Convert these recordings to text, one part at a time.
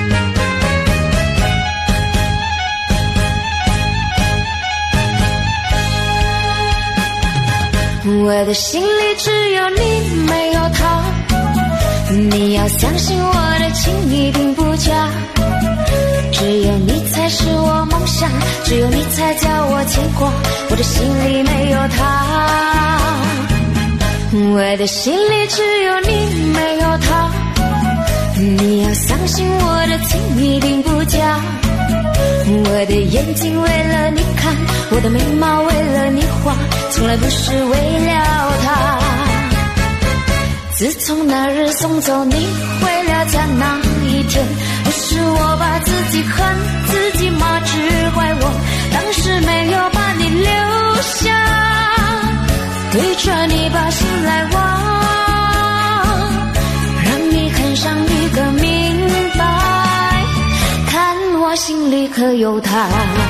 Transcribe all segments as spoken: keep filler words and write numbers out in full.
我的心里只有你没有他，你要相信我的情一定不假，只有你才是我梦想，只有你才叫我牵挂，我的心里没有他，我的心里只有你没有他，你要相信我的情一定不假，我的眼睛为了你看，我的眉毛为了你画，从来不是为了他。自从那日送走你回了家那一天，不是我把自己恨自己吗？只怪我当时没有把你留下，对着你把心来挖，让你看上一个明白，看我心里可有他。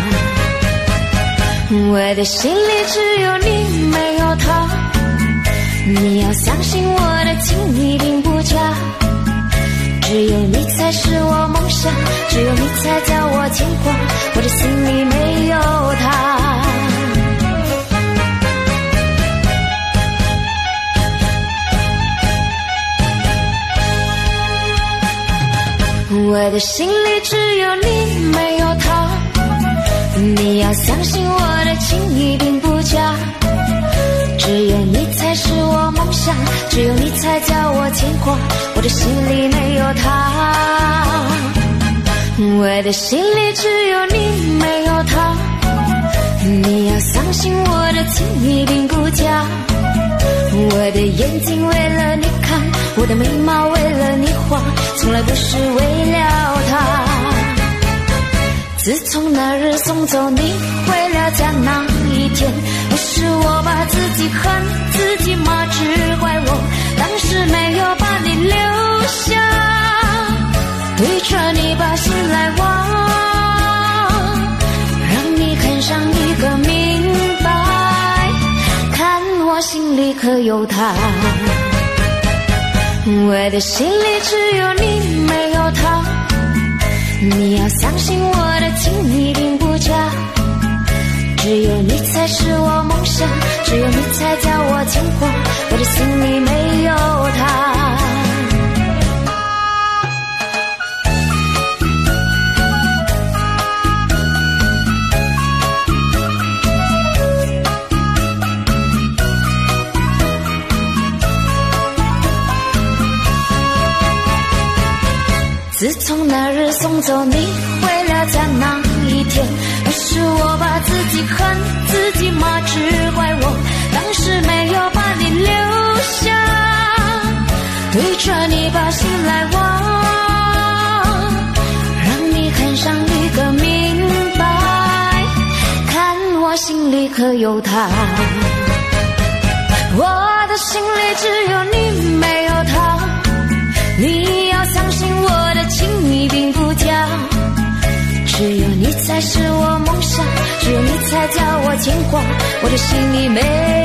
我的心里只有你没有他，你要相信我的情一定不假，只有你才是我梦想，只有你才叫我牵挂，我的心里没有他。我的心里只有你没有他，你要相信我的情一定不假，只有你才是我梦想，只有你才叫我牵挂，我的心里没有他，我的心里只有你没有他，你要相信我的情一定不假，我的眼睛为了你看，我的眉毛为了你画，从来不是为了他。自从那日送走你回了家那一天，不是我把自己恨自己吗？只怪我当时没有把你留下，对着你把心来挖，让你看上一个明白，看我心里可有他。我的心里只有你没有他，你要相信我的情一定不假，只有你才是我梦想，只有你才叫我牵挂，我的心里没有他。自从那日送走你回了家那一天，不是我把自己恨自己吗？只怪我当时没有把你留下，对着你把心来挖，让你看上一个明白，看我心里可有他。我的心里只有你没有他，你要相信我的情一定不假，只有你才是我梦想，只有你才叫我牵挂，我的心里没